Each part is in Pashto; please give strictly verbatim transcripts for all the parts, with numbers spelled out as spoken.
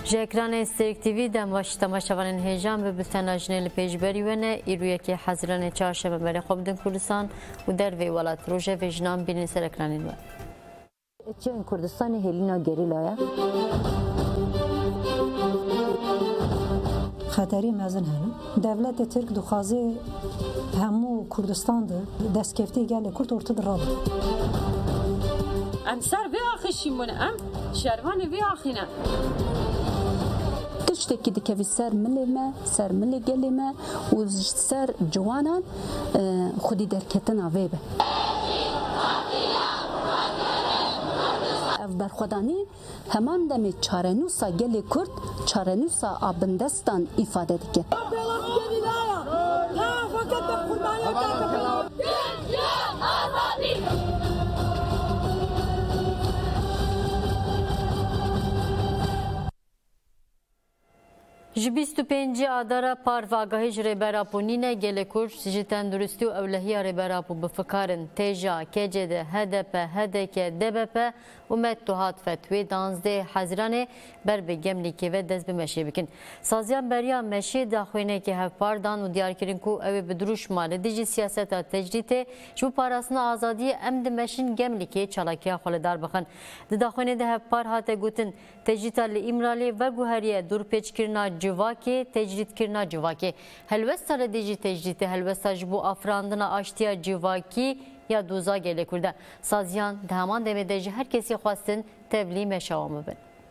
Ji ekranê Stêrk T V dembaş temaşevanên hêjan bi bitenajinê li pêşberî we ne îrûyekê Hezîranê çarşembeberê xwe bidin Kurdistan û dervê welat rojevê jinan bînin ser ekranên we. Çiyên Kurdistanê hêlîna gerîlaya xeterî mezin hene. Devletê Tirk dixwaze hemû Kurdistan de destkeftî gelê Kurd ortada rabin. Em ser vê axîşîn em şervanê vê axîne. Tiştekî dikevî ser milê me, ser milê gelê me û ser ciwanan xwedî derketina vê be. Ev berxwedanî heman demê çarenûsa gelê Kurd, çarenûsa a bindestan îfade dike. Ji bîst û pêncî adara parvagahî ji rêberapûnînê gelê Kurd ji tenduristî û ewlehiya rêberapû bifikarin têja K C D, H D P, H D K, D B P û Mettuhat Fetwê danzdê Hezîranê ber bi gemlîkê ve dest bi meşê bikin. Saziyan beriya meşê daxwênekê hevpar dan û diyarkirin ku ew ê bi duruşma li dijî siyaseta tecrîtê ji bo parastina azadiyê em di meşin gemlîkê çalakiya xwe li dar bixin. Di daxwênê de hevpar hate gotin tecrîta li Îmralê veguheriye dûrpêçkirina civakê tecrîtkirina civakê. Helwesta li dijî tecrîtê helwesta ji bo afirandina aştiya civakî ya doza gelê Kurd e. Saziyan di heman demê de ji her kesî xwestin tevlî meşawan bibin.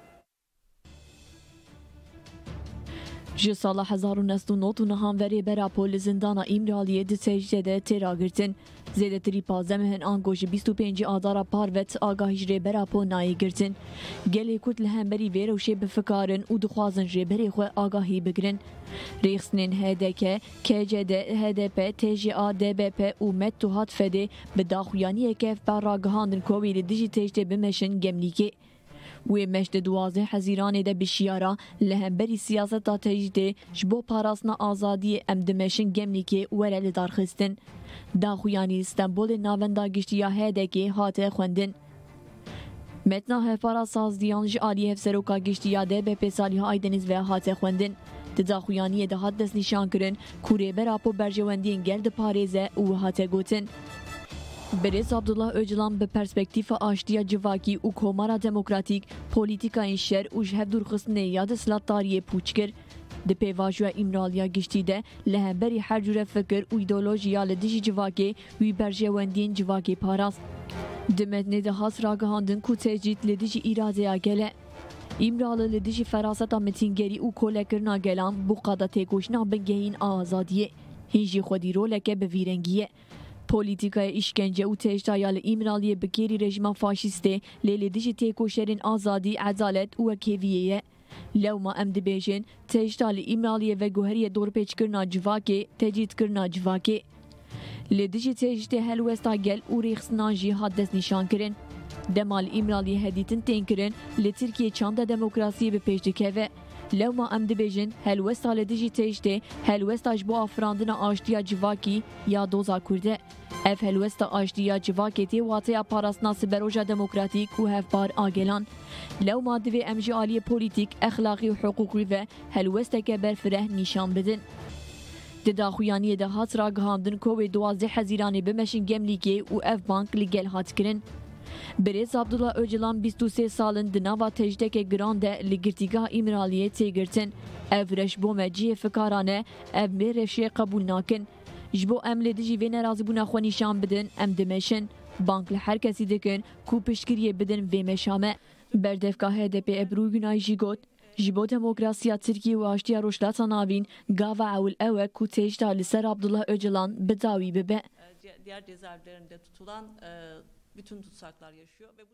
Ji sala hezar û nest û nod û nihan verê Berapol li zindana Îmraliyê di tecrîtê têra girtin. Zêdetirî pazdeh mehên ango ji bîst û pêncî adara parvet agahî ji rêberapol nayê girtin. Gelê Kurd li hemberî vê rewşê bifikarin û dixwazin rêberê xwe agahî bigirin. Rêxistinên H D K, K C D, H D P, T J A, D B P û Mettuhat Fedê bi daxuyaniyeke hevpar ragihandin ku wê li dijî tecrîtê bimeşin gemlîkê. Wê meş di duwazdeh Hezîranê de bişiyara li hemberî siyaseta tecrîtê ji bo parastina azadiyê em dimeşin gemlîkê were li darxistin. Daxuyanî Stenbolê navenda giştiya H D K hate xwendin. Metna hevpara sazdiyan ji aliyê hevseroka giştiya D B P Saliha Aydeniz ve hate xwendin. Di daxuyaniyê de hat destnîşan kirin ku rêberapo berjewendiyên gel diparêze û hate gotin. Berêz Abdullah Öcalan bi perspektîfa aştiya civakî û komara demokratîk polîtîkayên şer û ji hevdûrxistinê ya desthilatdariyê pûç kir. Di pêvajoya Îmraliya giştî de li hemberî her cure fikir û îdeolojiya li dijî civakê wî berjewendiyên civakê parast. Di metnê de has ragihandin ku tecrît li dijî îradeya gele. İmralı li dijî feraseta mitîngerî û kolekirina gelan bu qada têkoşina bingehîn a azadiyê. Hîn jî xwedî roleke bi vîrengî ye. Polîtîkaya îşkence û têştaya li Îmraliyê bi kêrî rejima faşîstê lê li dijî têkoşerên azadî, edalet û wekêviyê ye. Lewma em dibêjin têşta li Îmraliyê veguheriye dorpêçkirina civakê, tecrîtkirina civakê. Li dijî tecrîtê helwesta gel û rêxistinan jî hat destnîşan kirin. Dema li Îmraliyê hedîtin tên kirin li Tirkiye çanda demokrasiyê bi pêş dikeve. Lewma em dibêjin helwesta li dijî tecrîtê helwesta ji bo afirandina aştiya civakî ya doza Kurd e. Ev helwesta aştiya civakê tê wateya parastina siberoja demokratîk û hevpar a gelan. Lewma divê em jî aliyê polîtîk, exlaqî û hiqûqî ve helwesteke berfireh nîşan bidin. Di daxuyaniyê de hat ragihandin ku wê duwazdeh Hezîranê bimeşin gemlîkê û ev bank li gel hat kirin. Berêz Abdullah Öcalan bîst û sê salin di nava tecrîtekê giran de li girtîgeha Îmraliyê têgirtin. Ev reş bo me cihê fikaran e, ev vê rewşê qebûl nakin. Ji bo em li dijî vê nerazîbûna xwe nîşan bidin, em dimeşin. Bank li her kesî dikin ku piştgiriyê bidin vê meşame. Berdevka H D P Ebru Günay jî got, ji bo demokrasiya Tirkiye û aştiya rojhilata navîn gava ewil ew e ku têşta li ser Abdullah Öcalan bi dawî bibe. Diğer cezaevlerinde tutulan bütün tutsaklar yaşıyor ve bu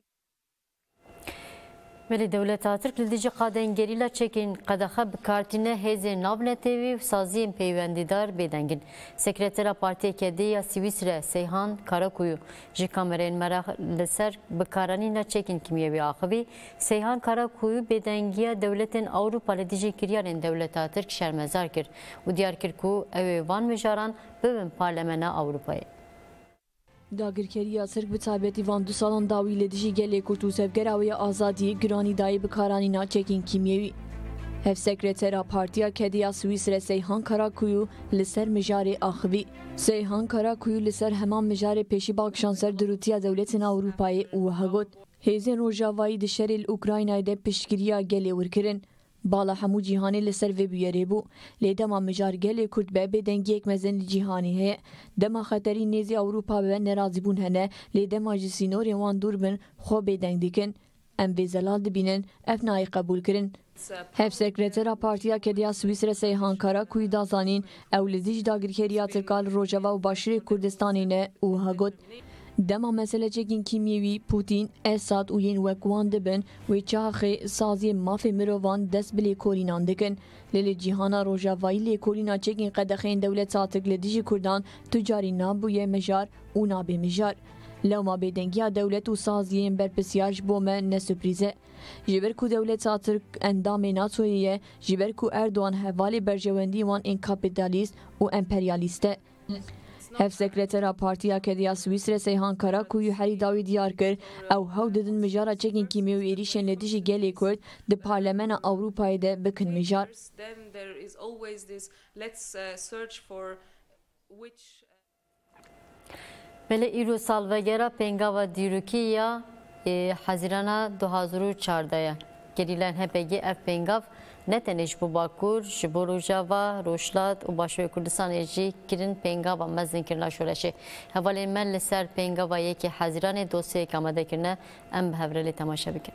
Veli Devleta Tirk li dijî qadên gerîla çekên qedexe bi kartîne hêzên navnetêvî û saziyên peywendîdar bêdengin. Sekretera Partiya Kedê ya Swîsre Seyhan Karakuyu ji kamerayên me re li ser bikaranîna çekên kimyewî axivî. Seyhan Karakuyu bêdengiya dewletên Ewropa li dijî kiryarên Devleta Tirk şermezar kir û diyar kir ku ew ê van mijaran bibin Parlemena Ewropayê. Dagirkeriya Tirk bi taybetî van du salan dawî li dijî gelê Kurd û sevgera wê ya azadiyê giranî dayê bikaranîna çekên kîmyewî. Hev sekretera Partiya Kediya Swîsre Seyhan Karakuyu li ser mijarê axivî. Seyhan Karakuyu li ser heman mijarê pêşî balkişan ser dirûtiya dewletên Ewropayê û wiha got hêzên Rojavayî di şerê li Ukraynayê de piştgiriya gelê wirkirin. Bala hemû cîhanê li ser vê bûyerê bû. Lê dema mijar gelê Kurd be bêdengiyek mezin li cîhanê heye. Dema xeterî nêzî Ewropa be nerazîbûn hene, lê dema ji sînorên wan dûr bin xwe bêdeng dikin. Em vê zelal dibînin, ev nayê qebûl kirin. Hev sekretera Partiya Kediya Swîsre Seyhan Karakuyu da zanîn ew li dijî dagirkeriya Tirka li Rojava û Başûrê Kurdistanê ne û wiha got dema meselecekên kîmyewî Putin, Esad û yên wek wan dibin wê çaxê saziyê mafê mirovan dest bi lêkolînan dikin. Lê li cîhana Rojavayî lêkolîna çekên qedexeyên dewleta Tirk li dijî Kurdan tu carî nabûye mijar û nabe mijar. Lewma bêdengiya dewlet û saziyên berpirsiyar ji bo me ne sürprîz e. Ji ber ku dewleta Tirk endamê NATOyê ye, ji ber ku Erdogan hevalê berjewendî wan ên kapitalîst û emperyalîst e. Hev sekretera Partiya Kediya Swîsre Seyhan Karakuyu herî dawî diyar kir ew hew didin mijara çekên kîmyewî êrişên li dijî gelê Kurd di Parlemena Ewropayê de bikin mijar. Bele îro salvegera pengava dîrokiya Hezîrana du hazar û çardeh gerîlan H P G ev pengav ne tenê ji bo Bakur, ji bo Rojava, Rojhilat û Başûrê Kurdistanê jî kirin pengava mezinkirina şoreşê. Hevalên me li ser pengava yekê Hezîranê dosyayek amade kirine, em bi hevrelê temaşe bikin.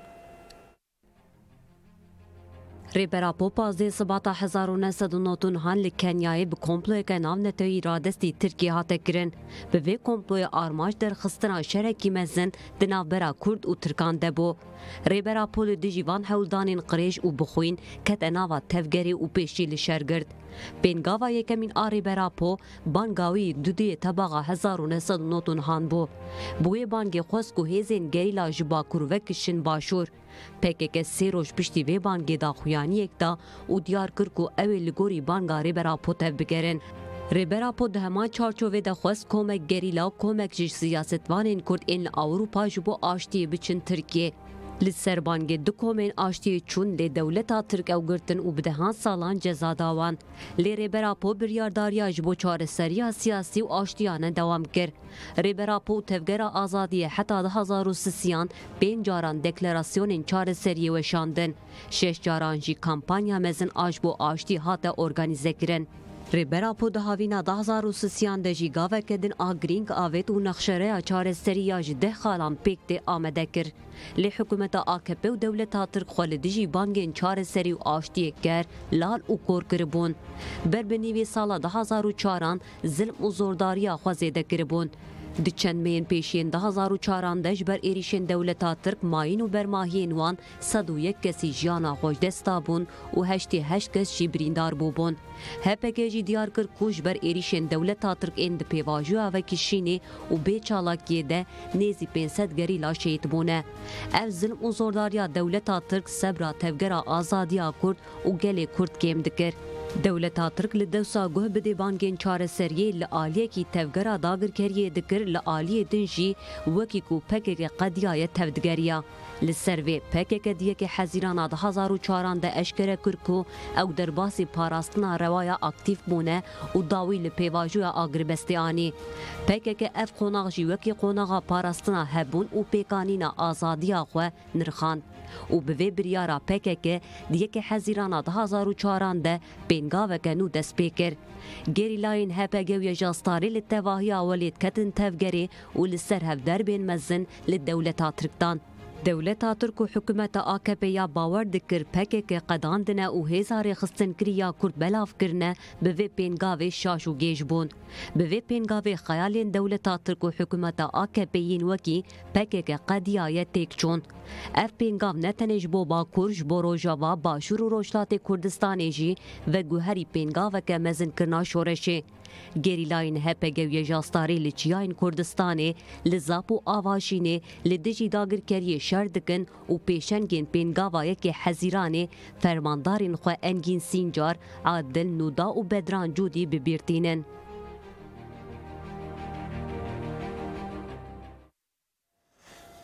Rêbera Popazê sibata hezar û neh sed û notûn han li Kenyayê bi komployeke navnetewî radestî Tirkiye hate kirin. Bi vê komployê armanc derxistina şerekî mezin di navbera Kurd û Tirkan de bû. Rêbera Po li dijî van hewldanên qirêj û bixwîn kete nava tevgerê û pêşî li şer girt. Pêngava yekemîn a Rêbera Po banga wî dudiyê tebaxa hezar û neh sed û notûn han bû. Bi wê bangê xwest ku hêzên gerîla ji Bakur vekişin başûr. P K K sê roj piştî vê bangê daxuyaniyek da û diyar kir ku ew ê li gorî banga Rêbera Po tev bigerin. Rêbera Po di heman çarçovê de xwest komek gerîla komek ji siyasetvanên Kurd ên li Ewropa ji bo aştiyê biçin Tirkiye. Li ser bangê du komên aştiyê çûn lê dewleta Tirk ew girtin û bi dehan salan ceza dawan. Lê Rêbera Po biryardariya ji bo çareseriya siyasî û aştiyane dewam kir. Rêbera Po tevgera azadiyê heta di hezar û sisiyan pênc caran deklarasyonên çareseriyê weşandin. Şeş caran jî kampanya mezin a ji bo aştî hate organize kirin. Rêbera Po di havîna da hezar û sisiyan de jî gaveke din a girîng avêt û nexşereya çareseriya ji deh xalan pêk tê amade kir. Lê hikûmeta A K P û dewleta Tirk xwe li dijî bangên çareserî û aştiyê ger, lal û kor kiribûn. Ber bi nîvê sala da hezar û çaran zilm û zordariya xwe zêde kiribûn. Di çendmeyên pêşiyên da hezar û çaran de ji ber êrişên dewleta Tirk mayîn û bermahiyên wan sed û yek kesî jiyana xwe ji dest dabûn û heştê heşt kes jî birîndar bûbûn. H P G jî diyar kir ku ji ber êrişên dewleta Tirk ên di pêvajoya vekişînê û bê çalakiyê de nêzî pênc sed gerîla şehîd bûne. Ev zilm û zordariya dewleta Tirk sebra tevgera azadiya Kurd û gelê Kurd kêm dikir. Dewleta Tirk li dewsa guh bidê bangên çareseriyê li aliyekî tevgera dagirkeriyê dikir li aliyê din jî wekî ku P K K qediyaye tev digeriya. Li ser vê P K K diyekê hezîrana di hezar û çaran de eşkere kir ku ew derbasî parastina rewaya aktif bûne û dawî li pêvajoya agiribestê anî. P K K ev qonax jî wekî qonaxa parastina hebûn û pêkanîna azadiya xwe nirxand. û bi vê biryara P K K diyekê hezîrana di hezar û çaran de pêngaveke nû dest pê kir. Gerîlayên H P G û Yejastarê li tevahiya welê ketin tevgerê û li ser hevderbên mezin li dewleta Tirkdan. Dewleta Tirk û hikûmeta A K P ya bawer dikir P K K qedandine û hêza rêxistinskiriya Kurd belav kirine bi vê pêngavê şaş û gêj bûn. Bi vê pêngavê xeyalên dewleta Tirk û hikûmeta A K P'yên wekî P K K qediyaye têk çûn. Ev pêngav ne tenê ji bo Bakur, ji bo Rojava, Başûr û Rojhilatê Kurdistanê jî veguherî pêngaveke mezinkirina şoreşê. Gerîlayên H P G û Yejastarê li çiyayên Kurdistanê li Zap û Avaşînê li dijî dagirkeriyê şer dikin û pêşengên pêngavayekê hezîranê fermandarên xwe Engîn Sîncar, Adil, Nûda û Bedran Cûdî bibîrtînin.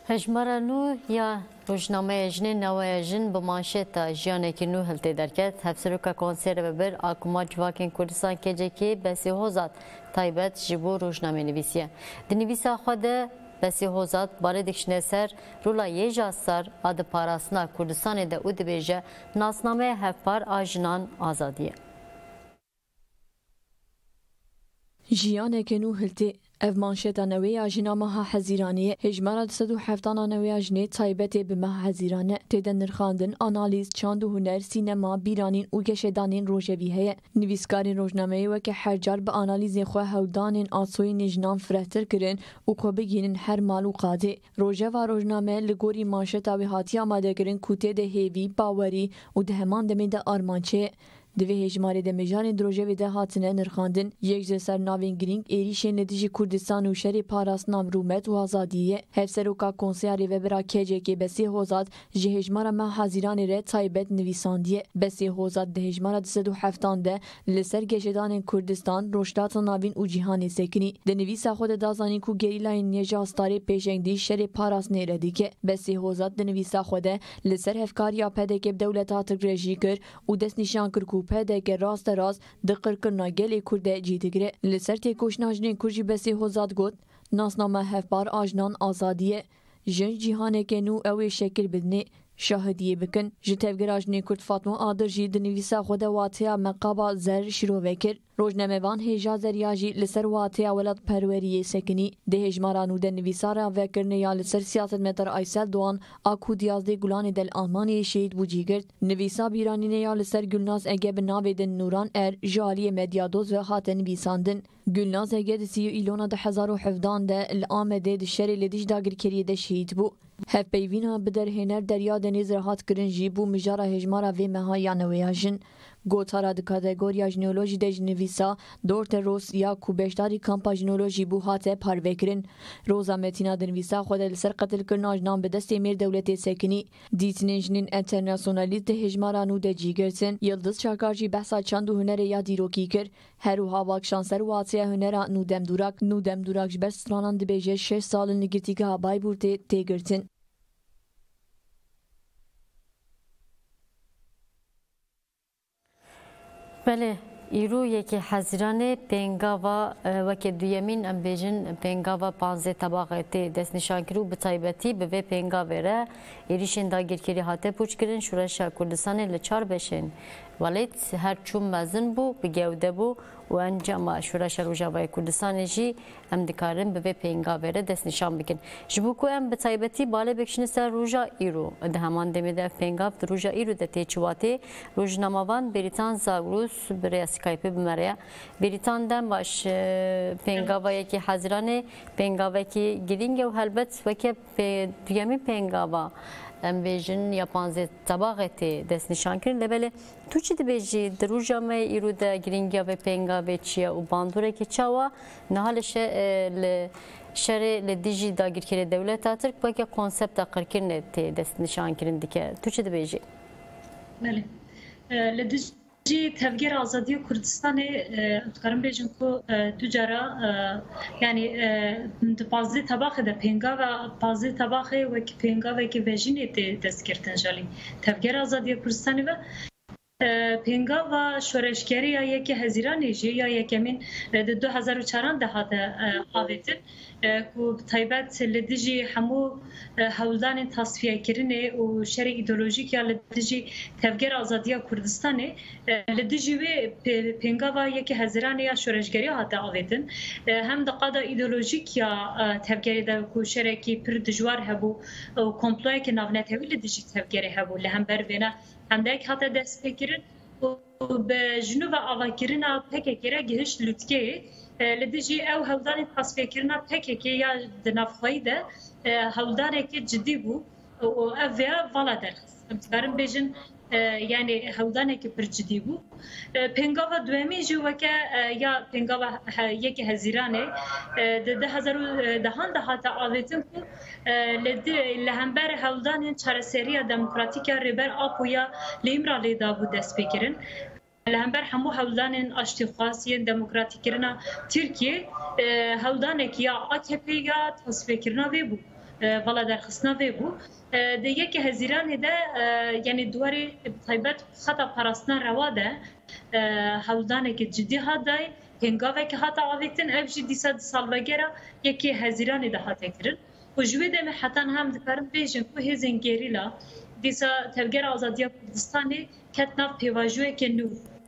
هجمارا نو یا روزنامه جن نوای جن به مانشتا جیانه که نو هلته درکت هفسروکا کنسر ببر آکوما جواکین کردستان کجه که بسی هوزات تایبت جبو روزنامه نویسیه دنویسا خود بسی هوزات باره دکشنه سر رولا یه جاستار آد پاراسنا کردستان ده او دبیجه ناسنامه هفپار آجنان آزادیه جیانه که نو هلته اف مانشتا نوی آجنا مها حزیرانیه هجمارا دست و هفتانا نوی آجنه تایبته به مها حزیرانه تیدن نرخاندن آنالیز چاند و هنر سینما بیرانین و گشدانین روژویه نویسکارین روزنامه و که هر جار به آنالیز خواه هودانین آسوی نجنان فرهتر کرن و که بگینن هر مالو قاده روژه و روزنامه لگوری مانشتا و هاتی آماده کرن کوته ده هیوی باوری و ده همان دمی ده آرمانچه دوی هجماری ده مجان دروژه و ده هاتنه نرخاندن یک جسر ناوین گرینگ ایریشن ندیجی کردستان و شری پاراس نام رومت و آزادیه هفسروکا کنسیاری و برا کجه که بسی هوزاد جه هجمارا ما حزیران ره تایبت نویساندیه بسی هوزاد ده هجمارا دست و هفتان ده لسر گشدان کردستان روشتات ناوین و جیهان سکنی ده نویسا خود دازانی کو گریلای نیجا استاری پیشنگدی شری پاراس نیردی که بسی هوزاد ده نویسا خود لسر هفکاریا پده که دولتات رژی کر و دست نشان کر کو پده که راست راست دقر کرنا گلی کرده جیدگره لسر تکوش ناجنین کرجی بسی هوزاد گوت ناسنامه هفبار آجنان آزادیه جن جیهانه که نو اوی شکل بدنه شاهدیه بکن جتفگر آجنین کرد فاطمه آدر جید نویسا خود واتیا مقابا زر شروع وکر روزنامه‌وان هیجا زریاجی لسر واتیا ولد پروریه سکنی ده هجمارانو ده نویسارا وکرنه یا لسر سیاست متر آیسل دوان آکو دیازده گلان دل آلمانی شهید بوجی گرد نویسا بیرانینه یا لسر گلناز اگه به ناوی دن نوران ار جالی مدیادوز و خاطر نویساندن گلناز اگه ده سیو ایلونا ده هزار و حفدان ده الامده ده شری لدیش داگر کریه ده شهید بو هف پیوینا بدر هنر دریا دنیز راحت کرن جیبو مجارا هجمارا وی مها یا نویاجن گوتارا ده کاتگوریا جنولوژی ده جنویسا دورت روس یا کوبشداری کامپا جنولوژی بو هاته پاروکرن روزا متینا دنویسا خود لسر قتل کرناج نام به دست امیر دولت سکنی دیتنین جنین انترناسیونالیست ده هجمارانو ده جیگرسن یلدز چاکارجی بحثا چند و هنر یا دیروکی کر هر و هاواک شانسر واتیا هنر نودم دوراک نودم دوراک جبر سترانان ده بیجه شش سال نگرتی که هابای بورته تیگرتن بله ایرو یکی حزیران پنگاوا وکی دویمین ام بیجن پنگاوا پانزه طبقاتی دست نشان کرو به طایبتی به وی پنگاوره ایریشن داگیر کری هاته پوچ کرن شورش کردستان لچار بشن ولیت هر چون مزن بو بگوده بو و انجام شورش روجاوای کردستان جی ام دکارن به وی پنگاوره دست نشان بکن جبو کو ام به طایبتی باله بکشن سر روجا ایرو ده همان دمیده پنگاو روجا ایرو ده تیچواتی روجناموان بریتان زاگروس برای سکایپی بمریا بریتان دم باش پنگاوایی که حزیرانه پنگاوایی که گرینگ و هلبت و که دیمی پنگاوا ام بیجن یا پانزه طبقاتی دست نشان کردن لبله تو چی دبیجی دروجامه ایرو ده گرینگ و پنگاوی چیه و باندوره که چاوا نهالش ل شری لدیجی داگیر کردن دولت اترک با که کنسپت قرکرنه تی دست نشان کردن دیگه تو چی دبیجی؟ بله لدیجی جی تفجير آزادی کردستان اتکارم بیشتر کو تجارا یعنی پازی طبقه ده پنگا و پازی طبقه و کی پنگا و کی وجینی دست کردن جالی تفجير آزادی کردستان و پنگا و شورشگری یا یکی هزیرانی جی یا یکمین دو هزار و چهارده دهات آویتن کو تایبت لدیجی همو هولدان تصفیه کردن و شر ایدئولوژیک یا لدیجی تفجیر آزادی کردستان لدیجی و پنگا و یکی هزیران یا شورشگری هات آویتن هم دقیقا ایدئولوژیک یا تفجیر دا کو شرکی پر دجوار هبو و کمپلوی که نافنت هوی لدیجی تفجیر هبو لهم بر بینه هم دایک حتی دست بکرن و به جنوب آواکرنا پکه کرا گهش لطکه لدیجی او هولدان تصفیه کرنا پکه که یا دنافخوایی ده هولدانه که جدی بو و اویا والا درخست امتبارم بیجن یعنی هولدانه که پر جدی بو پنگاوا دومی جو که یا پنگاوا یکی هزیرانه ده هزار دهان دهات آویتن کو لهمبر هولدان چارسری دموکراتیک ریبر آپویا لیمرا لیدا بو دست بگیرن لهمبر همو هولدان اشتخاصی دموکراتیک کرنا ترکیه هولدان که یا آتپی یا تصفیه کرنا وی بو vala derxistina vê bû de yekê hezîranê de yani duwarê taybet xeta parastina rewa de hewldanekî cidî hat dayê hêngavekî hata avêtin ev jî dîsa di salvegera yekê hezîranê de hate kirin û ji wê demê hetan hem dikarin bêjin ku hêzên gerîla dîsa Tevgera Azadiya Kurdistanê ket nav pêvajiyekê nû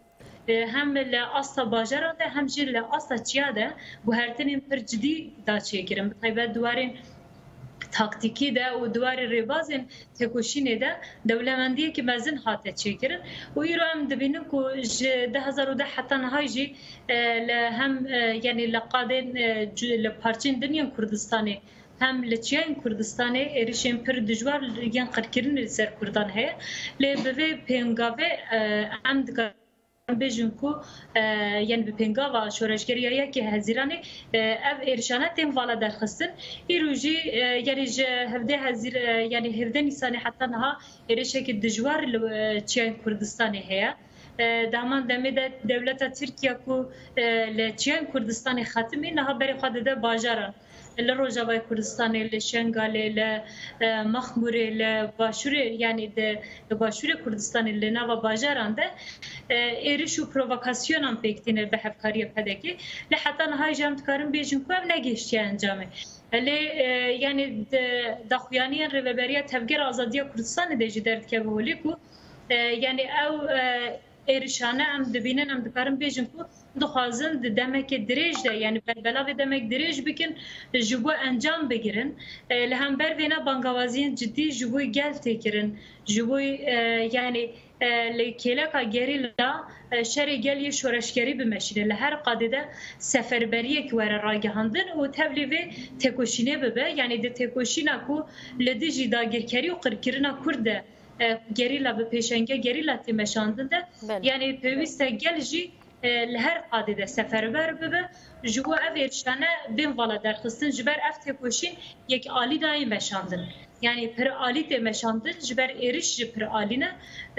hem li asta bajaran de hem jî li asta çiya de guhertinên pir cidî da çêkirin bi taybet duwarên taktîkî de û duwarê rêbazên têkoşînê de dewlemendiyekî mezin hate çêkirin û îro em dibînin ku ji di hezar û deh heta niha jî li hem yani li qadên li parçeyên dinyên Kurdistanê hem li çiyayên Kurdistanê êrişên pir dijwar yên qirkirinê li ser Kurdan heye lê bi vê pêngavê em dikarin bêjin ku yani bi pêngava şoreşgeriya yekê hezîranê ev êrişana tên vala derxistin îro jî yani ji hevdê hezîr yani hevdê Nîsanê heta niha êrişekî dijwar li çiyayên Kurdistanê heye daman demê de dewleta Tirkiye ku li çiyayên Kurdistanê xetimî niha berê xwe dide bajaran li Rojavayê Kurdistanê li Şengalê li Mexmûrê li başûrê yani di başûrê Kurdistanê li nava bajaran de êriş û provokasyonan pêktîne bi hevkariya pedekê lê heta niha jî em dikarin bêjin ku ev negihiştiye encamê lê yani daxuyaniyên Rêveberiya Tevgera Azadiya Kurdistanê de jî derdikeve holê ku yani ew êrişane em dibînin em dikarin bêjin ku dixwazin di demekê dirêj de yani belbelavê demek dirêj bikin ji bo encam bigirin li hember vêne bangawaziyên cidî ji bo gel têkirin ji bo yani li kêleka gerîla şerê geliyê şoreşgerî bimeşîne li her qadê de seferberiyek were ragihandin û tevlî vê têkoşînê bibe yani di têkoşîna ku li dijî dagirkerî û qirkirina Kurd de gerîla bi pêşenge gerîla tê meşandin de yani pêwîst e gel jî li her qadê de seferber bibe ji bo ev êrişane bên vala derxistin ji ber ev têkoşîn yek alî dayê meşandin yani pir alî tê meşandin ji ber êriş jî pir alî ne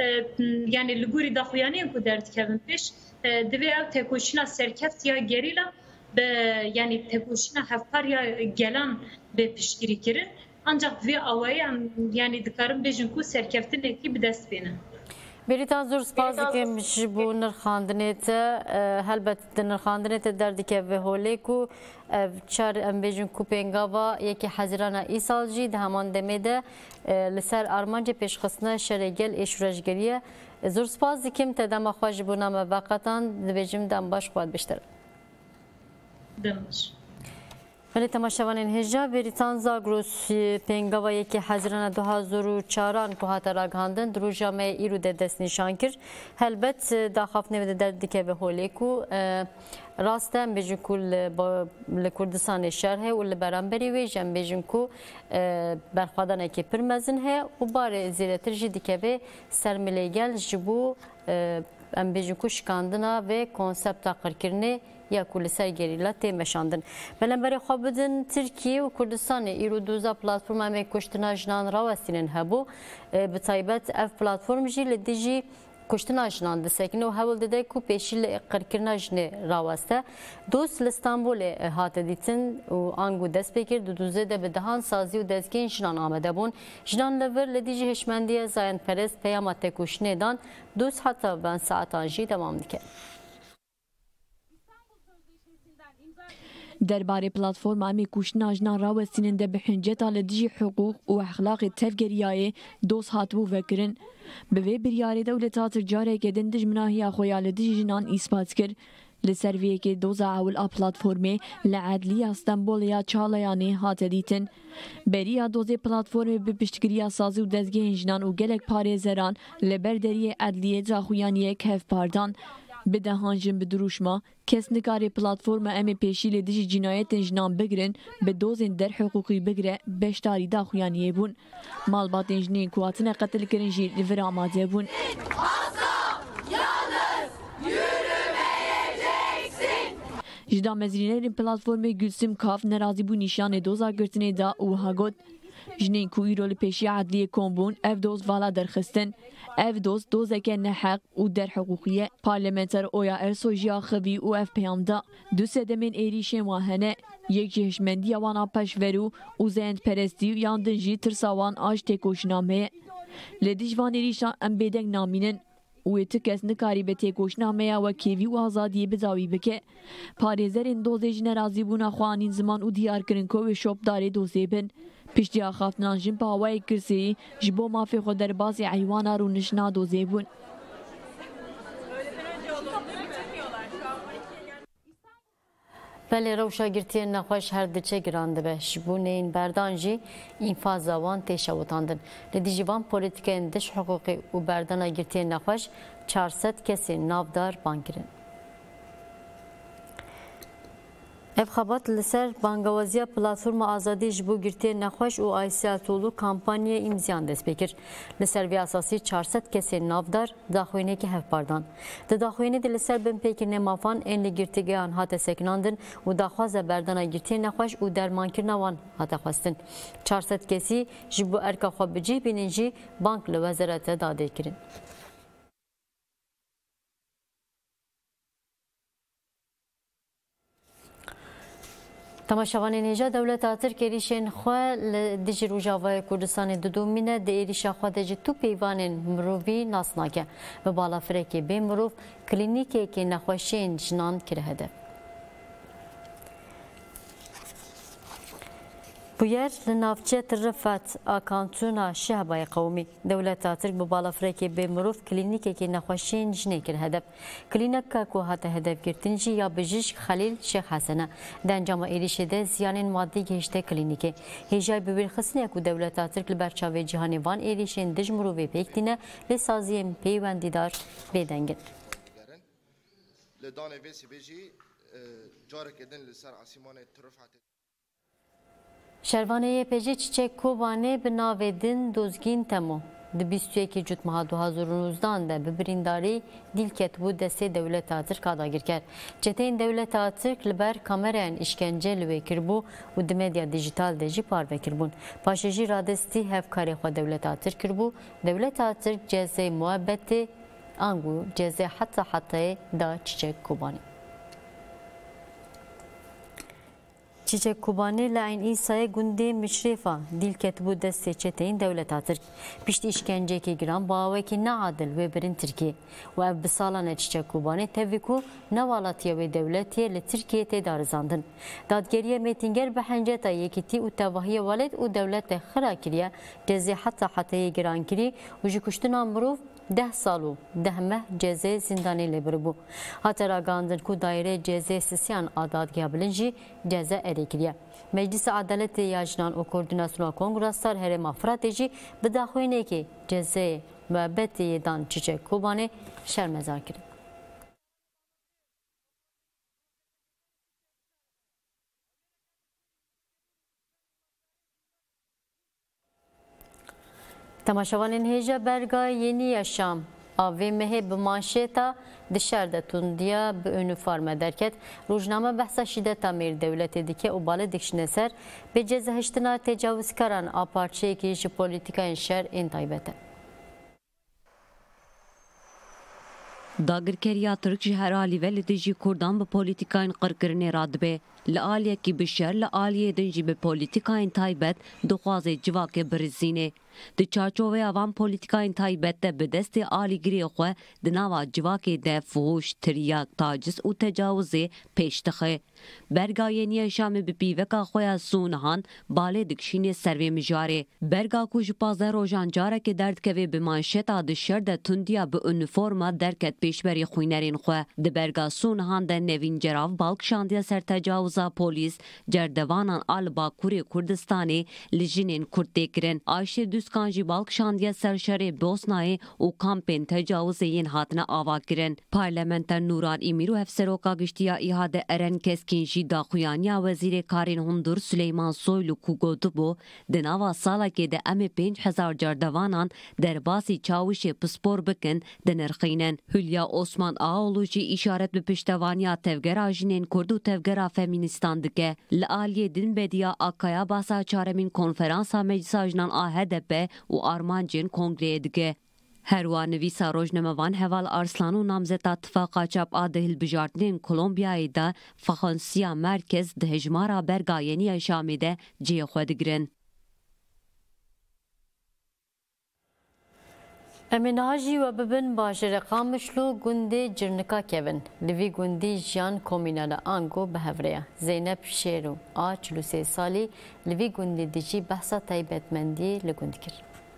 yani li gorî daxuyaniyên ku derdikevin pêş divê ev têkoşîna serkeftiya gerîla bi yani têkoşîna hevkariya gelan bê piştgirî kirin ancak vê awayê em yani dikarin bêjin ku serkeftinekî bi dest bêne. Beritan zor spas dikim ji bo nirxandinê te helbet di nirxandinê te derdikeve holê ku ev çar em bêjin ku pêngava yekê hezîrana îsal jî di heman demê de li ser armancê pêşxistina şerêgel ê şoreşgeriye zor spas dikim te dema xwe ji bo me veqetan dibêjim dem baş xwe biştir. Demiş. Veli temaşevanên hêja Beritan Zagros pêngava yekê hezîrana du hezar û çaran ku hate ragihandin di roja me îro de destnîşan kir helbet daxaftinê ve de derdikeve holê ku rast e em bêjin ku li Kurdistanê şer heye û li beramberî wê jî em bêjin ku berxwedanekî pir mezin heye û barê zêdetir jî dikeve ser milêgel ji bo em bêjin ku şikandina ve konsepta qirkirinê ya ku li ser gerîla tê meşandin. Belemberê xwe bidin Tirkiye û Kurdistanê îro doza platforma em ê kuştina jinan rawestînin hebû bi taybet ev platform jî li dijî kuştina jinan disekine û hewl dide ku pêşî li qirkirina jinê raweste. Dost li Stenbolê hate dîtin û angu dest pê kir di duzê de bi dihan sazî û dezgehên jinan amade bûn. Jinan li vir li dijî hişmendiya zayenperest peyama têkoşînê dan dost heta ben saetan jî dewam dike. درباره پلتفرم امی کوشنا جنا راوستین ده به حنجت آل دیجی حقوق و اخلاق تفگریای دوست هاتبو وکرن به وی بریاری دولتا تجاره که دندج مناهی خویال دیجی جنان اثبات کر لسرویه که دوزا اول ا پلتفرمی لعدلی استنبولیا چالایانی هات دیتن بریا دوزه پلتفرم به پشتگیری سازی و دزگه جنان و گلک پاره زران لبردری عدلیه زاخویانیه کف پاردان به دهانجن به دروشما کس نکاری پلتفرم امی پیشیل دیجی جنایت جنان بگرن به دوزن در حقوقی بگره بشتاری داخویانیه بون مالبات جنین کواتن قتل کرنجی لور آماده بون جدا مزرینه پلتفرم گلسم کاف نرازی بو نشان دوزا گرتنه دا او هاگوت جنین کو ایرو لپیشی عدلیه کمبون اف دوز والا درخستن اف دوز دوزکه نحق و در حقوقیه پارلمنتر اویا ارسوجیا خوی و اف پیامدا دو سدمین ایریشن واهنه یک جهشمندی وانا پشورو و زند پرستی و یاندنجی ترساوان آج تکوشنامه لدیج وان ایریشان ام بیدنگ نامینن و تکس نکاری به تکوشنامه و کیوی و آزادی بزاوی بکه پارێزەرên dozê ji nerazîbûna xwanîn ziman û diyarkirin ku wê şopdarê dozê bin piştî axaftinan jin bi hawayê kirseyî ji bo mafê xwe derbasê heywana rûnişina dozê bûn. Belê rewşagirtiyên nexweş her diçe giran dibe ji bûneyên berdan jî înfaza wan tê şewitandin. Li dijî van polîtikayên diş hiqûqî û berdana girtiyên nexweş çar sed kesên navdar bankirin. Ev xebat li ser bangewaziya platforma azadî ji bo girtiyên nexweş û Aysel Tolû kampanyaya îmziyan dest pê kir. Li ser vê esasî çar sed kesên navdar daxuyanekî hevpardan. Di daxuyanê de li ser binpêkirine mafan ên li girtîgehan hate sekinandin û daxwaza berdana girtiyên nexweş û dermankirina wan hate xwestin. çar sed kesî ji bo erka xwe bicih bînin jî bank li wezarete dadê kirin. Temaşavanên hêja dewleta Tirkiye êrişên xwe li dijî Rojavayê Kurdistanê didomîne di êrişa xwe de ji tu peyvanên mirovî nas nake. Bi balafirekê bê mirov klînîkekê nexweşiyên jinan kir hedef. Bu yer li navçe Rifet a kantûna Şehbayê Qewmî. Dewleta Tirk bi balafirekê bê mirov klînîkekê nexweşiyên jinê kir hedef. Klînîka ku hate hedefgirtin jî ya bijîşk Xelîl Şêx Hesen e. Di encama êrişê de ziyanên maddî gihîşte klînîkê. Hêjayê bi wêrxistinê ku dewleta Tirk li ber çavê cîhanê van êrişên dij mirovê pêk dîne lê saziyên peywendîdar bêdengin. Li danê vê sibê jî carekê din li ser asîmanê Rifetê. Şervaneyê pêjî Çiçek Kobanê bi navê din dozgîn temo. Di bîst û yekê Cutmeha du hezar û nûzdan de bi birîndarî dîl ketibû destê dewleta Tirk dagir ker. Çeteyên dewleta Tirk li ber kamerayên îşkence li wê kirbû û di medya dijîtal de jî parve kirbûn. Paşê jî radestî hevkarê xwe dewleta Tirk kirbû. Dewleta Tirk cezê muebbetê angû cezê heta hetayê da Çiçek Kobanê. Çiçek Kobanê li Eyn Îsayê gundê Mişrêfa dîl ketibû destê çeteyên dewleta Tirk. Piştî îşkencekê giran bi awekî neadil wê birin Tirkiye. û ev bi salan Çiçek Kobanê tevî ku nevalatiya wê dewletiyê li Tirkiyeyê tê darizandin. Dadgeriya Mêtînger bi henceta yekîtî û tevahiya welêt û dewletê xira kiriye cezê heta hetayê giran kirî û ji kuştina mirov deh sal û deh meh cezê zindanê lê biribû. Hate ragandin ku daîreyê cezê sisiyan a dadgeha bilin jî ceze erê kiriye. Meclîsa Adeletê ya Jinan û Koordînasyona Kongresar Herêma Firatê jî bi daxuyanekê cezeyê muebbetê dan Çiçek Kobanê şermezar kirin. Temaşavanên hêja berga Yeni Yaşam a vê mehê bi manşeta di şer de tundiya bi uniforme derket. Rojname behsa şîdeta Mêrdewletê dike û balê dikişine ser bê cezehiştina tecavüzkaran a parçeyekî ji polîtikayên şer ên taybet e. Dagirkeriya Tirk ji her alî ve li dijî Kurdan bi polîtikayên qirkirinê radibe. Li aliyekî bi şer li aliyê din jî bi polîtikayên taybet dixwaze civakê birizîne. Di çarçoveya van polîtikayên taybet de bi destê alîgirê xwe di nava civakê de fuhuş, tiryak, taciz û tecawuzê pêş dixe. Berga Yeni Yaşamê bi pîveka xwe ya sûnihan balê dikişînê ser vê mijarê. Berga ku ji pazdeh rojan carekê derdikeve bi manşeta di şer de tundiya bi uniforma derket pêşberî xwînerên xwe. Di berga sûnihan de nevîn cerav balkişandiya ser tecawuza polîs cerdevanan al Bakurê Kurdistanê li jinên Kurd tê kirin. Ayşe Nuskan jî balkişandiye serşerê Bosnayê û kampên tecawuzê yên hatine avakirin. Parlamenter Nuran Îmîr û hevseroka giştiya îhade Eren Keskin jî daxuyaniya Wezîrê Karên Hundur Süleyman Soylu ku gotibû di nava salekê de em ê pênc hezar cardevanan derbasî çavuşê pispor bikin dinirxînin. Hülya Osman Ağoğlu jî îşaret bi piştevaniya tevgera jinên Kurd û tevgera femînistan dike. Li aliyê din bediya Akaya basa çaremîn konferansa meclisa jinan a H D P û armancên kongreyê dike. Herwa nivîsa rojnamevan Heval Arslan û namzeta Tifaqa Çap a di hilbijartinên Kolombiyayê de Faxansiya Merkez di hejmara berga Yeniya Şamê de cihê xwe digirin. Em ê niha jî we bibin bajarê Qamişlo gundê Cirnika kevin. Li vî gundî jiyan komînala Ango bi hev re ye. Zeynep Şêro a çil û sê salî li vî gundê de jî behsa taybetmendiyê li gund kir.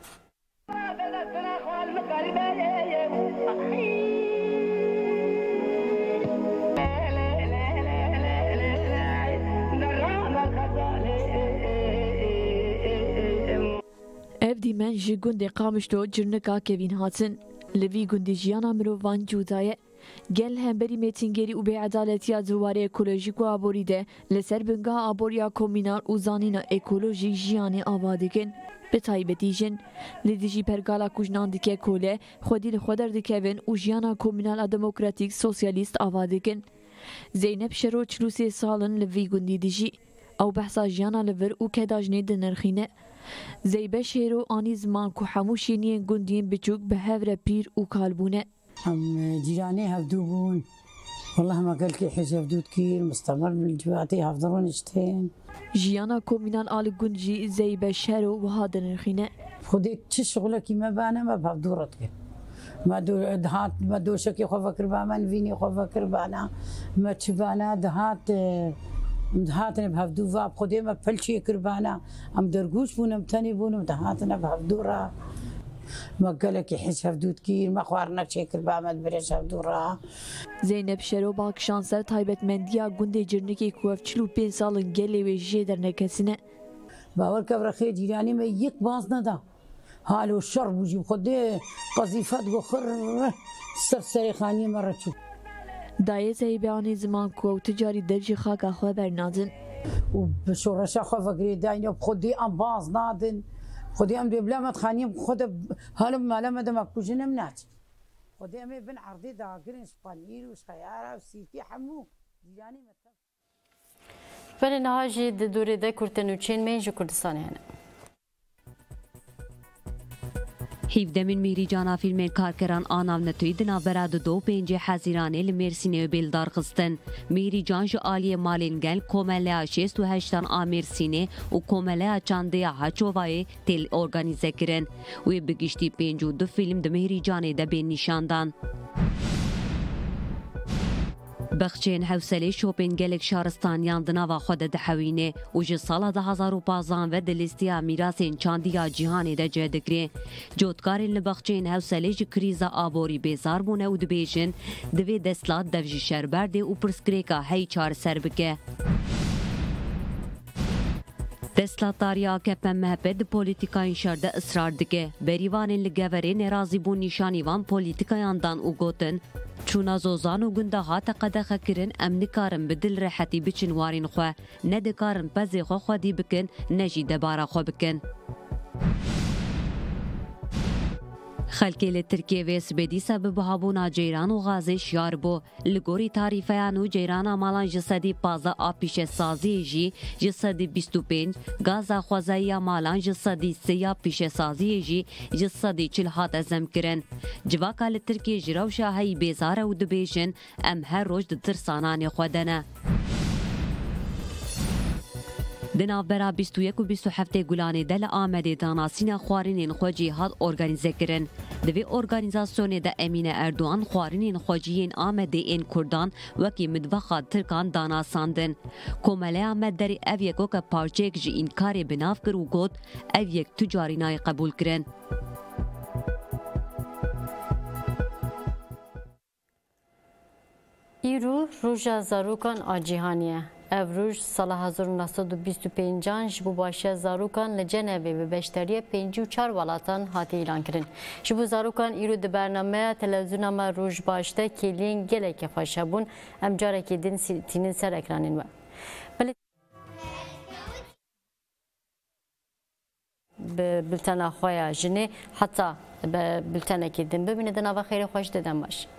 Ev dîmen ji gundê Qamişlo Cirnika kevîn hatin. Li vî gundê jiyana mirovan cuda ye. Gel hemberî mêtingerî û bêedaletiya ziwarê ekolojîk û aborî de li ser bingeha aboriya komînal û zanîna ekolojîk jiyanê ava dikin. Bi taybetî jin li dijî pergala kujnan dike kolê xwedî li xwe derdikevin û jiyana komînal a demokratîk sosyalîst ava dikin. Zeynep Şero çil û sê salin li vî gundî dijî. Ew behsa jiyana li vir û keda jinê dinirxîne. Zeybe Şêro anî ziman ku hemû şîniyên gundiyên biçûk bi hev re pîr û kalbûne. Em cîranê hevdû bûn. Wallah me gelkî hêj hevdû dikir, mustemel bil civatê hevdirûn iştên. Jiyana komînal a li gund jî Zeybe Şêro wiha dinirxîne. Xwedê çi şixulekî me bane me bi hevdû re dike. Me dihat me doşekê xwe vekir me nivînê xwe vekir bana me çi bana dihat dihatine bi hevdû ve xwedê me pelçiyê kir bana em dergûş bûn em tenê bûn em dihatine bi hevdû re. Me gelekî hêj hevdû dikir me xwarinek çêkir be me birêj hevdû re. Zeynep Şêro balkişan ser taybetmendiya gundê Cirnikê ku ev çil û pênc salin gelê wê jê dernekesine. Bawer kevrexê cîranî me yek baz neda. Hal û şer bû jî xwedê qezîfet goxir ser serêxaniyê me re çû. Dayê Zeybe anî ziman ku ew ticarî dev jî xaka xwe bernadin. û bi şoreşa xwe vekirê dayîne xwedê em baz nadin. Xwedê em dê bila me dixaniyê xwe de halim mala me de me kujin em naçin. Xwedê em ê bin erdê dagirin spanîr û xeyara û sîrkî hemû cîranî me. Berê niha jî di dûrê de Kurtên û Çênmên ji Kurdistanê hene. Hîvdemîn Mîrîcana fîlmên karkeran a navnetûyî di navbera di do pêncê hezîranê li Mêrsînê bêldar xistin. Mîrîcan ji aliyê malên gel Komeleya şêst û heştan a Mêrsînê û Komeleya Çandeya Heçovayê tê organîze kirin. Wê bi giştî pênc û du fîlm di Mêrîcanê de bên nîşandan. Bexçeyên hewselê şopên gelek şaristaniyan di nava xwe de dihewîne û ji sala di hezar û panzdeh ve di lîsteya mîrasên çandiya cîhanê de cêdikire. Cotkarên li bexçeyên hewselê ji krîza aborî bêzar bûne û dibêjin divê destlat dev ji şerberdê û pirsgirêka hey çareser bike. Destlatdariya A K P M H P di polîtikayên şer de ısrar dike. Berîvanên li geverê nerazîbûn nîşanî van polîtikayan û gotin çûna zozan û gunda hate qedexe kirin em nikarin bi dil rehetî biçin warên xwe, ne dikarin pezê xwe xwedî bikin, ne jî debara xwe bikin. Xelkê li Tirkiye vê sibê dîsa bi bihabûna ceyran û gazê şiyar bû. Li gorî tarîfeyan û ceyrana malan ji sedî panzdeh a pîşesaziyê jî ji sedî bîst û pênc, gaza xwezayiya malan ji sedî sê ya pîşesaziyê jî ji sedî çil hate zemkirin. Civaka li Tirkiye ji rewşa heyî bêzar e û dibêjin em her roj di tirsananê xwe de ne. Di navbera bîst û yek û bîst û heftê Gulanê de li Amedê danasîna xwarînên xwe cîhat organîze kirin. Di vê organîzasyonê de Emîne Erdogan xwarînên xweciyên Amedê ên Kurdan wekî midwexa Tirkan danasandin. Komeleya me derê ev yekoke parçeyek ji înkarê binav kir û got ev yek tu carî nayê qebûl kirin. Îro roja zarokan a cîhanê ye. Evruj sala hezar û neh û bîst û pêncan ji bo başiya zarokan li Cenevê bi beşdariya pêncî û çar welatan hatiye îlan kirin. Ji bo zarokan îro di bernameya televizyona me Rojbaş de kêliyên gelekî xweş hebûn. Em carekê din tînin ser ekranên we. Bi bültena xwe ya jinê heta bi bültenekê din bibîne di nava xêrê xweş de dem baş.